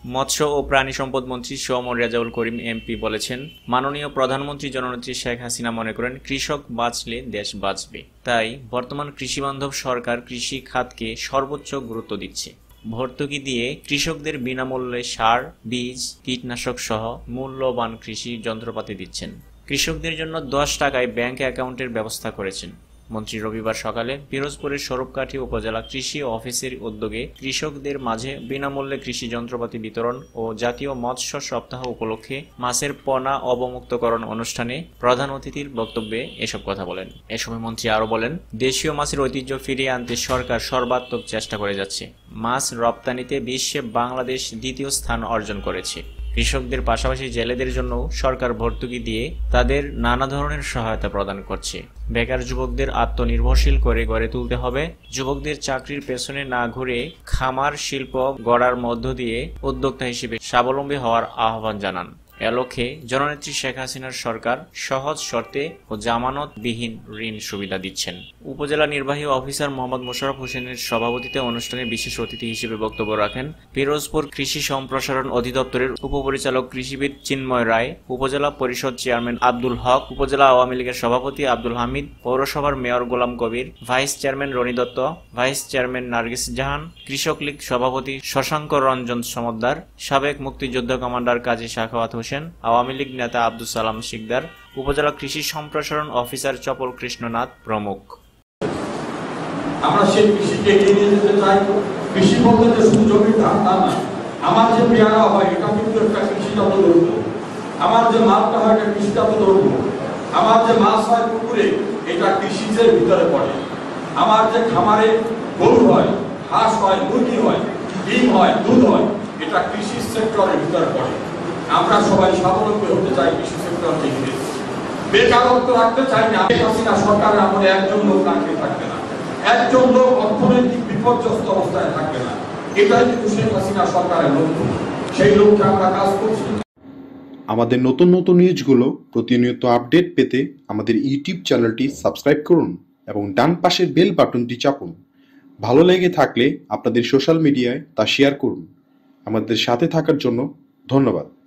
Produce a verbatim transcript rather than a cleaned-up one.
মৎস্য ও প্রাণী সম্পদ মন্ত্রী শোমর রেজাউল করিম এমপি বলেছেন, মাননীয় প্রধানমন্ত্রী জননেত্রী শেখ হাসিনা মনে করেন কৃষক বাঁচলে দেশ বাঁচবে। তাই বর্তমান কৃষিবান্ধব সরকার কৃষি খাতকে সর্বোচ্চ গুরুত্ব দিচ্ছে। ভর্তুকি দিয়ে কৃষকদের বিনামূল্যে সার, বীজ, কীটনাশক সহ মূল্যবান কৃষি যন্ত্রপাতি দিচ্ছেন। কৃষকদের জন্য দশ টাকায় ব্যাংক অ্যাকাউন্টের ব্যবস্থা করেছেন। মন্ত্রী রবিবার সকালে পিরোজপুরের স্বরূপকাঠি উপজেলা কৃষি অফিসের উদ্যোগে কৃষকদের মাঝে বিনামূল্যে কৃষি যন্ত্রপাতি বিতরণ ও জাতীয় মৎস্য সপ্তাহ উপলক্ষে মাছের পোনা অবমুক্তকরণ অনুষ্ঠানে প্রধান অতিথির বক্তব্যে এসব কথা বলেন। এ সময় মন্ত্রী আরও বলেন, দেশীয় মাছের ঐতিহ্য ফিরিয়ে আনতে সরকার সর্বাত্মক চেষ্টা করে যাচ্ছে। মাছ রপ্তানিতে বিশ্বে বাংলাদেশ দ্বিতীয় স্থান অর্জন করেছে। কৃষকদের পাশাপাশি জেলেদের জন্য সরকার ভর্তুকি দিয়ে তাদের নানা ধরনের সহায়তা প্রদান করছে। বেকার যুবকদের আত্মনির্ভরশীল করে গড়ে তুলতে হবে। যুবকদের চাকরির পেছনে না ঘুরে খামার শিল্প গড়ার মধ্য দিয়ে উদ্যোক্তা হিসেবে স্বাবলম্বী হওয়ার আহ্বান জানান। এ লক্ষ্যে জননেত্রী শেখ হাসিনার সরকার সহজ শর্তে ও জামানতবিহীন ঋণ সুবিধা দিচ্ছেন। উপজেলা নির্বাহী অফিসার মোহাম্মদ মোশাররফ হোসেনের সভাপতিত্বে অনুষ্ঠানে বিশেষ অতিথি হিসেবে বক্তব্য রাখেন পিরোজপুর কৃষি সম্প্রসারণ অধিদপ্তরের উপপরিচালক কৃষিবিদ চিন্ময় রায়, উপজেলা পরিষদ চেয়ারম্যান আব্দুল হক, উপজেলা আওয়ামী লীগের সভাপতি আব্দুল হামিদ, পৌরসভার mayor Golam Kabir, vice chairman Roni Dutta, vice chairman Nargis Jahan, Krishak League সভাপতি শশাঙ্ক রঞ্জন সমদ্দার, সাবেক মুক্তিযোদ্ধা কমান্ডার কাজী সাখাওয়াত হোসেন, আওয়ামী লীগ নেতা আব্দুল সালাম শিকদার, উপজেলা কৃষি সম্প্রসারণ অফিসার চপল কৃষ্ণনাথ প্রমুখ। আমরা সেই কৃষিকে এগিয়ে নিয়ে যেতে চাই। কৃষি বলতে যে শুধু জমির ধান তা না, আমার যে পেয়ারা হয় এটা কিন্তু একটা কৃষিজাত দ্রব্য। আমার যে মাছটা হয় এটা কৃষিজাত দ্রব্য। আমার যে মাছ হয় পুকুরে এটা কৃষিজের ভিতরে পড়ে। আমার যে খামারে গরু হয়, হাঁস হয়, মুরগি হয়, ডিম হয়, দুধ হয়, এটা কৃষি সেক্টরের ভিতরে পড়ে। আমরা সবাই স্বাবলম্বী হতে চাই কৃষি সেক্টর থেকে। বেকারত্ব রাখতে চাই না। হাসিনা সরকারের আমলে একজন লোক না খেয়ে থাকবে না, একজন লোক অর্থনৈতিক বিপর্যস্ত অবস্থায় থাকবে না। এটাই কিন্তু শেখ হাসিনা সরকারের লক্ষ্য। সেই লক্ষ্যে আমরা কাজ করছি। আমাদের নতুন নতুন নিউজগুলো প্রতিনিয়ত আপডেট পেতে আমাদের ইউটিউব চ্যানেলটি সাবস্ক্রাইব করুন এবং ডান পাশের বেল বাটনটি চাপুন। ভালো লেগে থাকলে আপনাদের সোশ্যাল মিডিয়ায় তা শেয়ার করুন। আমাদের সাথে থাকার জন্য ধন্যবাদ।